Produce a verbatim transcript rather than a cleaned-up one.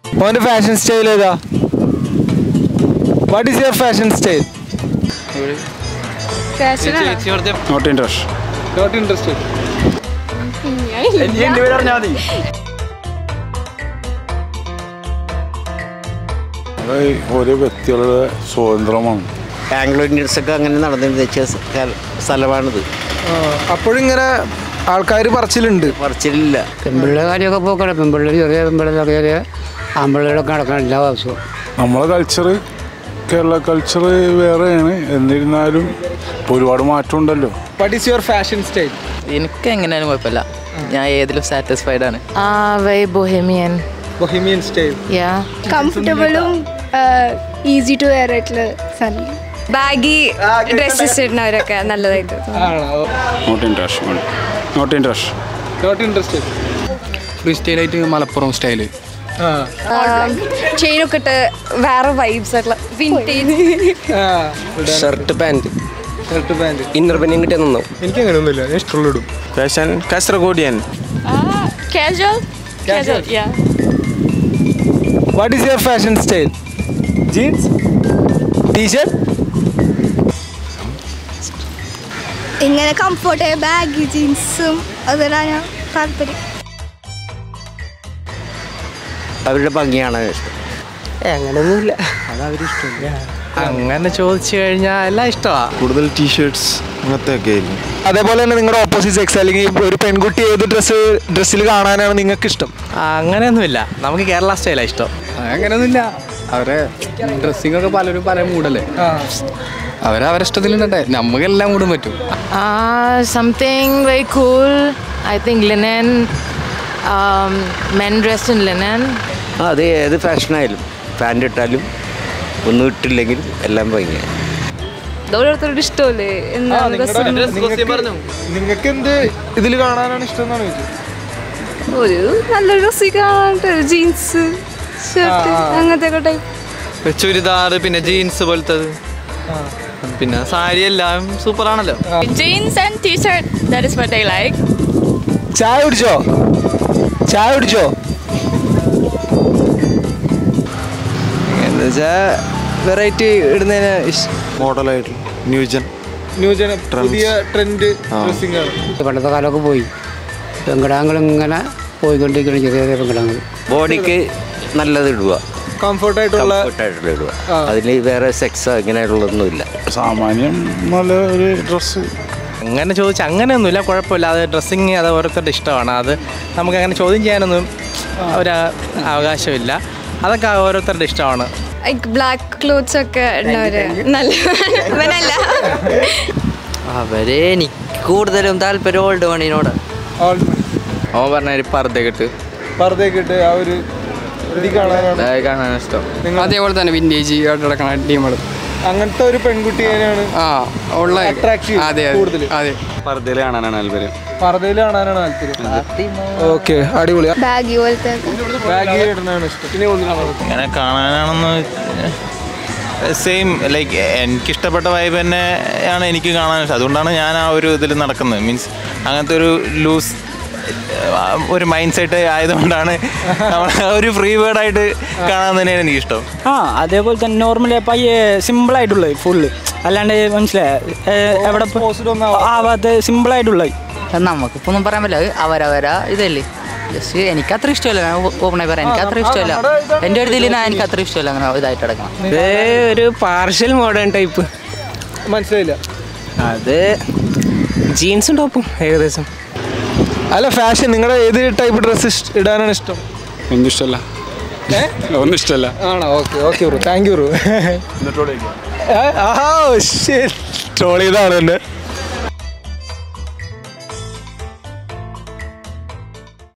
മോൻ്റെ fashion style ഏതാ? What is your fashion style? Not interest. Not interested. ഓരോ വ്യക്തികളുടെ സ്വാതന്ത്ര്യമാണ്. ആംഗ്ലോ ഇന്ത്യൻസ് ഒക്കെ അങ്ങനെ നടന്നിരുന്ന സ്ഥലമാണിത്. അപ്പോഴിങ്ങനെ ആൾക്കാർ പറച്ചിലുണ്ട്? പറച്ചിലില്ല. പെൺപിള്ളേരുടെ കാര്യമൊക്കെ പോക്കണം. പെൺപിള്ളേർ ചെറിയ പെൺപിള്ളേർ ചെറിയ ആൺപിള്ളേരൊക്കെ നടക്കണം എല്ലാ ദിവസവും. നമ്മളെ കൾച്ചർ കേരള കൾച്ചർ വേറെയാണ്, എന്നിരുന്നാലും ഒരുപാട് മാറ്റം ഉണ്ടല്ലോ. What is your fashion style? എനിക്ക് എങ്ങനെയാലും കുഴപ്പമില്ല, ഞാൻ ഏതിലും സാറ്റിസ്ഫൈഡ് ആണ്. Bohemian bohemian style. കംഫർട്ടബിളും ഈസി ടു വെയർ ആയിട്ടുള്ള സാധനം. ബാഗി ഡ്രസ്സസ് ഇടുന്നവരൊക്കെ നല്ലതായിട്ട്. Not interest. Not interest. Not interested. Free സ്റ്റൈലായിട്ട് മലപ്പുറം സ്റ്റൈല്. ചെയിനൊക്കെ ഇട്ട് വേറെ വൈബ്സ് ആയിട്ടുള്ള vintage. Shirt pant shirt pant inner പെണ്ണിയും കിട്ടിയ നന്നോ. എനിക്ക് അങ്ങനെയൊന്നുമില്ല, ഞാൻ ഇഷ്ടമുള്ള ഇടും. Fashion Kasargodian. Casual casual yeah. What is your fashion style? Jeans, T shirt. ഇങ്ങനെ കംഫർട്ട് ബാഗി ജീൻസും അതിനാണ് താല്പര്യം. അവരുടെ ഭംഗിയാണ് ഇഷ്ടം. അങ്ങനെയൊന്നുമില്ല, അതവരിഷ്ടമില്ല. അങ്ങനെ ചോദിച്ചു കഴിഞ്ഞാൽ എല്ലാം ഇഷ്ടമാണ്. കൂടുതൽ ടീഷർട്ട്സ് അങ്ങനത്തെ ഒക്കെ ആയിരുന്നു. അതേപോലെ തന്നെ നിങ്ങളുടെ ഓപ്പോസിറ്റ് സെക്സ് അല്ലെങ്കിൽ ഒരു പെൺകുട്ടി ഏത് ഡ്രസ്സ് ഡ്രസ്സിൽ കാണാനാണ് നിങ്ങൾക്ക് ഇഷ്ടം? അങ്ങനെയൊന്നുമില്ല, നമുക്ക് കേരള സ്റ്റൈലാണ് ഇഷ്ടം. അങ്ങനെയൊന്നുമില്ല, അവരെ ഡ്രസ്സിംഗ് ഒക്കെ പലരും പല മൂടല്ലേ, അവരവരെ ഇഷ്ടത്തിലുണ്ടേ. നമുക്കെല്ലാം മൂടും പറ്റും. Something very cool. I think linen, men dressed in linen. അത് ഏത് ഫാഷനായാലും പാൻറ് ഇട്ടാലും ഒന്നും ഇട്ടില്ലെങ്കിൽ എല്ലാം ഭംഗിയാണ്. ഓരോരുത്തരുടെ ഇഷ്ടമല്ലേ. നിങ്ങൾക്ക് എന്ത് ഇതിൽ കാണാനാണ് ഇഷ്ടം എന്നാണ് ചോദിച്ചത്? ഒരു നല്ലൊരു ഡ്രസ്സിൽ കാണാനായിട്ട് ജീൻസ് ഷർട്ട് അങ്ങനത്തെ ടൈപ്പ്. ചുരിദാർ, പിന്നെ ജീൻസ് പോലത്തത്, പിന്നെ സാരി എല്ലാം സൂപ്പറാണല്ലോ. Jeans and T-shirt, that is what I like. ചായ കുടിച്ചോ? ചായ കുടിച്ചോ? എന്ന് വെച്ചാൽ വെറൈറ്റി ഇടുന്നതിന് മോഡലായിട്ട് ന്യൂജൻ ന്യൂജൻ പുതിയ ട്രെൻഡ് ഡ്രസ്സിംഗ് ആണ്. പണ്ടത്തെ കാലമൊക്കെ പോയി. പെങ്കിടാങ്ങൾ ഇങ്ങനെ പോയിക്കൊണ്ടിരിക്കണം, ചെറിയ ചെറിയ പെങ്കിടാങ്ങൾ. ബോഡിക്ക് നല്ലത് ഇടുക, കംഫർട്ടായിട്ടുള്ള കംഫർട്ടായിട്ടുള്ള ഇടുക. അതിൽ വേറെ സെക്സ് അങ്ങനെയുള്ളതൊന്നുമില്ല. സാമാന്യം നല്ല ഒരു ഡ്രസ്സ്. അങ്ങനെ ചോദിച്ചാൽ അങ്ങനെയൊന്നുമില്ല, കുഴപ്പമില്ല. അത് ഡ്രസ്സിങ് അത് ഓരോരുത്തരുടെ ഇഷ്ടമാണ്. അത് നമുക്കങ്ങനെ ചോദ്യം ചെയ്യാനൊന്നും ഒരു അവകാശമില്ല. അതൊക്കെ ഓരോരുത്തരുടെ ഇഷ്ടമാണ്. ബ്ലാക്ക് ക്ലോത്ത്സ് ഒക്കെ ഉള്ളവര് നല്ല. അവരെ എനിക്ക് കൂടുതലും താല്പര്യം ഓൾഡ് മണിനോട്. ഓ പറഞ്ഞ പർദ്ദക്കിട്ട് പർദ്ദക്കിട്ട് ആ ഒരു ഇത് കാണാനാണ് കാണാൻ ഇഷ്ടം. അതേപോലെ തന്നെ വിന്റേജ് നടക്കണ ടീമുകൾ. അങ്ങനത്തെ ഒരു പെൺകുട്ടിയാണ് ആ ഉള്ള അട്രാക്റ്റീവ്. അതെ കൂടുതൽ അതെ പർദ്ദയിൽ കാണാനാണ് താല്പര്യം. പർദ്ദയിൽ കാണാനാണ് താല്പര്യം. ഓക്കെ, അടിപൊളി. ബാഗി പോലത്തെ ബാഗി ഇടുന്നതാണ് ഇഷ്ടം. ഇങ്ങനെ കാണാനാണെന്ന് സെയിം ലൈക്ക് എനിക്കിഷ്ടപ്പെട്ട വൈബ് തന്നെയാണ് എനിക്ക് കാണാൻ ഇഷ്ടം. അതുകൊണ്ടാണ് ഞാൻ ആ ഒരു ഇതിൽ നടക്കുന്നത്. മീൻസ് അങ്ങനത്തെ ഒരു ലൂസ് ഒരു മൈൻഡ് സെറ്റ് ആയതുകൊണ്ടാണ് നമ്മൾ ഒരു ഫ്രീ വേർഡായിട്ട് കാണാൻ തന്നെയാണ് എനിക്കിഷ്ടം. ആ അതേപോലെ തന്നെ നോർമലി പയ്യെ സിമ്പിളായിട്ടുള്ളത് ഫുള്ള്, അല്ലാണ്ട് മനസ്സിലായി എവിടെ ആവാത്ത സിമ്പിളായിട്ടുള്ളത്. നമുക്കിപ്പോൾ ഒന്നും പറയാൻ പറ്റില്ല, അവരവരാ ഇതല്ലേ. ജസ്റ്റ് എനിക്ക് അത്ര ഇഷ്ടമല്ല, ഞാൻ ഓപ്പണായി പറയാം, എനിക്ക് അത്ര ഇഷ്ടമല്ല. എൻ്റെ ഒരു ഇതിൽ ഞാൻ എനിക്ക് അത്ര ഇഷ്ടമല്ല അങ്ങനെ ഇതായിട്ട് കിടക്കണം. ഇത് ഒരു പാർഷ്യൽ മോഡേൺ ടൈപ്പ്. മനസ്സിലായില്ല. അത് ജീൻസും ടോപ്പും ഏകദേശം. അല്ല, ഫാഷൻ നിങ്ങളുടെ ഏത് ടൈപ്പ് ഡ്രസ്സ് ഇടാനാണ് ഇഷ്ടം? ഒന്നും ഇഷ്ടമല്ല. ഒന്നും ഇഷ്ടമല്ല. ആണോ? Okay okay bro, thank you bro. Troll ചെയ്താണ് എന്നെ.